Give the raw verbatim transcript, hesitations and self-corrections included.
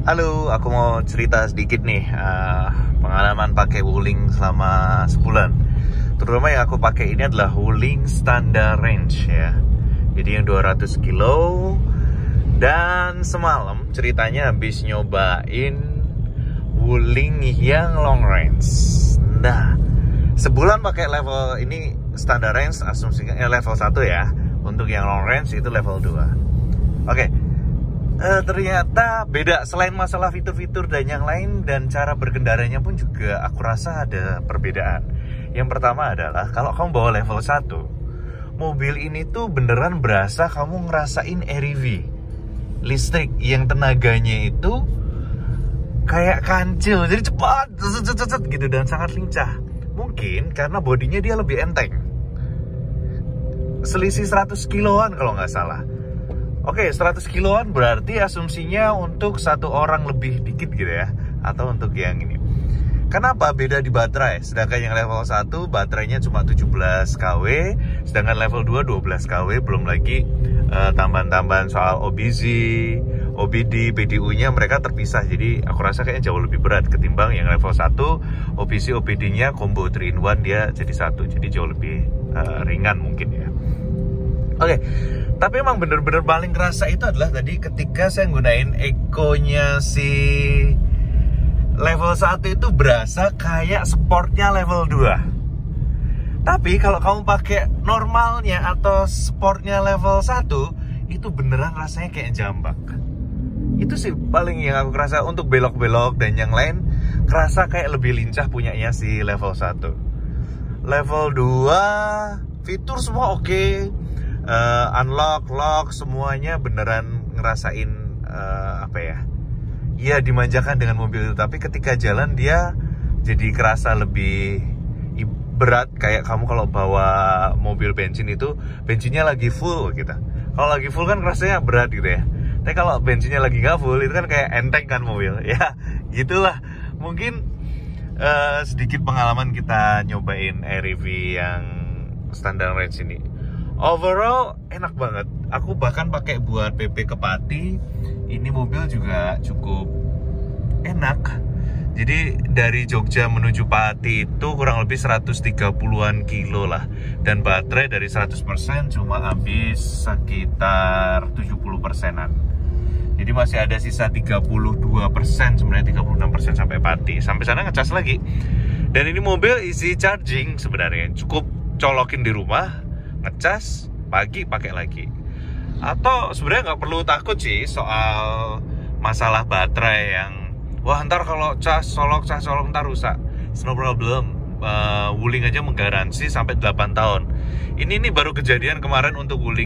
Halo, aku mau cerita sedikit nih uh, pengalaman pakai Wuling selama sebulan. Terutama yang aku pakai ini adalah Wuling Standard Range ya. Jadi yang dua ratus kilo. Dan semalam ceritanya habis nyobain Wuling yang long range. Nah, sebulan pakai level ini Standard Range, asumsinya eh, level satu ya. Untuk yang long range itu level dua. Oke. Okay. Uh, ternyata beda, selain masalah fitur-fitur dan yang lain, dan cara berkendaranya pun juga aku rasa ada perbedaan. Yang pertama adalah kalau kamu bawa level satu, mobil ini tuh beneran berasa kamu ngerasain R E V listrik yang tenaganya itu kayak kancil, jadi cepat cet gitu dan sangat lincah. Mungkin karena bodinya dia lebih enteng, selisih seratus kiloan kalau nggak salah. Oke, seratus kiloan berarti asumsinya untuk satu orang lebih dikit gitu ya. Atau untuk yang ini. Kenapa beda di baterai? Sedangkan yang level satu baterainya cuma tujuh belas kilowatt, sedangkan level dua dua belas kilowatt. Belum lagi uh, tambahan-tambahan soal O B Z, O B D, P D U-nya mereka terpisah. Jadi aku rasa kayaknya jauh lebih berat ketimbang yang level satu. O B Z, O B D-nya combo three in one dia jadi satu. Jadi jauh lebih uh, ringan mungkin ya. Oke, tapi emang bener-bener paling kerasa itu adalah tadi ketika saya gunain Eco-nya si level satu itu berasa kayak sportnya level dua. Tapi kalau kamu pakai normalnya atau sportnya level satu, itu beneran rasanya kayak jambak. Itu sih paling yang aku kerasa. Untuk belok-belok dan yang lain kerasa kayak lebih lincah punyanya si level satu. Level dua fitur semua oke. Okay. Uh, unlock, lock, semuanya beneran ngerasain uh, apa ya? Iya, dimanjakan dengan mobil itu. Tapi ketika jalan dia jadi kerasa lebih berat. Kayak kamu kalau bawa mobil bensin itu, bensinnya lagi full gitu. Kalau lagi full kan rasanya berat gitu ya. Tapi kalau bensinnya lagi gak full itu kan kayak enteng kan mobil. Ya, gitulah. Mungkin uh, sedikit pengalaman kita nyobain R E V yang Standard Range ini. Overall enak banget. Aku bahkan pakai buat P P ke Pati. Ini mobil juga cukup enak. Jadi dari Jogja menuju Pati itu kurang lebih seratus tiga puluhan kilo lah. Dan baterai dari seratus persen cuma habis sekitar tujuh puluh persenan. Jadi masih ada sisa tiga puluh dua persen, sebenarnya tiga puluh enam persen sampai Pati. Sampai sana ngecas lagi. Dan ini mobil easy charging sebenarnya. Cukup colokin di rumah, ngecas, pagi pakai lagi. Atau sebenarnya nggak perlu takut sih soal masalah baterai yang wah ntar kalau cas solok cas solok ntar rusak. No problem. uh, Wuling aja menggaransi sampai delapan tahun. Ini nih baru kejadian kemarin untuk Wuling